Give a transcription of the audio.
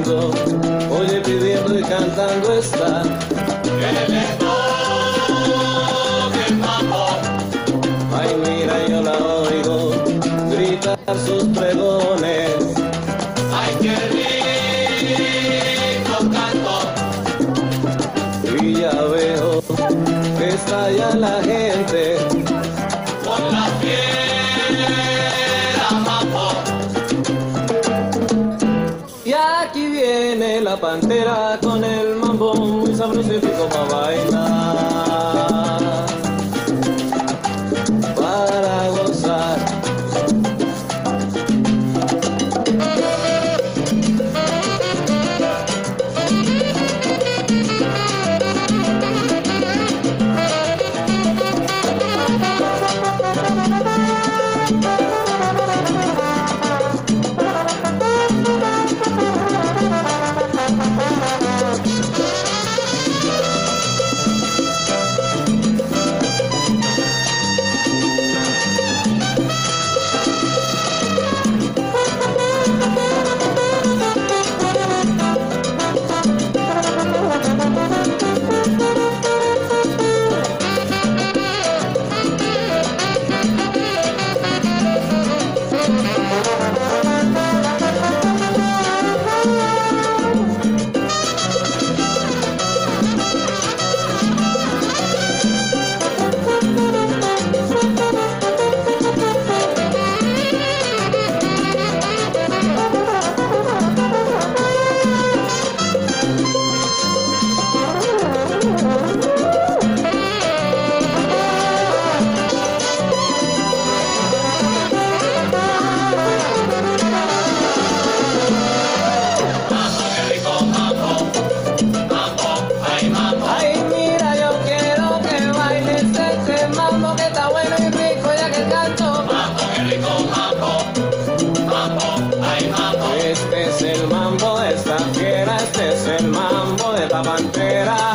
pidiendo, oye pidiendo y cantando está. Que le toque el mambo. Ay, mira, yo la oigo gritar sus pregones. Ay, qué rico canto. Y ya veo que está ya la gente Con la fiera mambo. y aquí viene la pantera con el mambo muy sabroso y rico para bailar, para gozar. Ay, mira, yo quiero que bailes ese mambo que está bueno y rico ya que canto. Mambo, qué rico mambo. Mambo, ay mambo. Este es el mambo de esta fiera, este es el mambo de la pantera.